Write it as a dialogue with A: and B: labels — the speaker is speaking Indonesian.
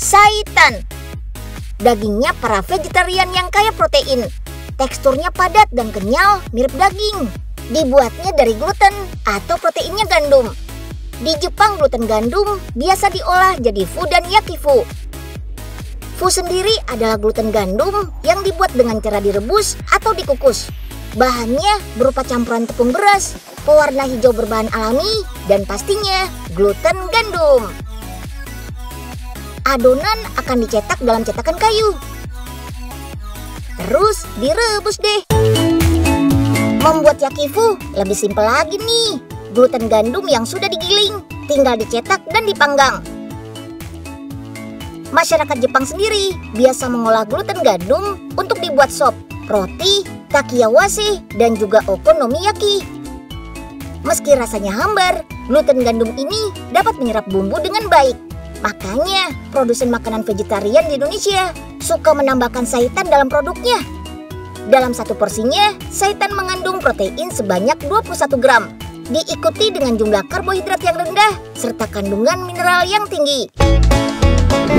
A: Seitan. Dagingnya para vegetarian yang kaya protein. Teksturnya padat dan kenyal, mirip daging. Dibuatnya dari gluten atau proteinnya gandum. Di Jepang, gluten gandum biasa diolah jadi fu dan yakifu. Fu sendiri adalah gluten gandum yang dibuat dengan cara direbus atau dikukus. Bahannya berupa campuran tepung beras, pewarna hijau berbahan alami, dan pastinya gluten gandum. Adonan akan dicetak dalam cetakan kayu. Terus direbus deh. Membuat yakifu lebih simpel lagi nih. Gluten gandum yang sudah digiling, tinggal dicetak dan dipanggang. Masyarakat Jepang sendiri biasa mengolah gluten gandum untuk dibuat sop, roti, takiawase, dan juga okonomiyaki. Meski rasanya hambar, gluten gandum ini dapat menyerap bumbu dengan baik. Makanya, produsen makanan vegetarian di Indonesia suka menambahkan seitan dalam produknya. Dalam satu porsinya, seitan mengandung protein sebanyak 21 gram. Diikuti dengan jumlah karbohidrat yang rendah serta kandungan mineral yang tinggi.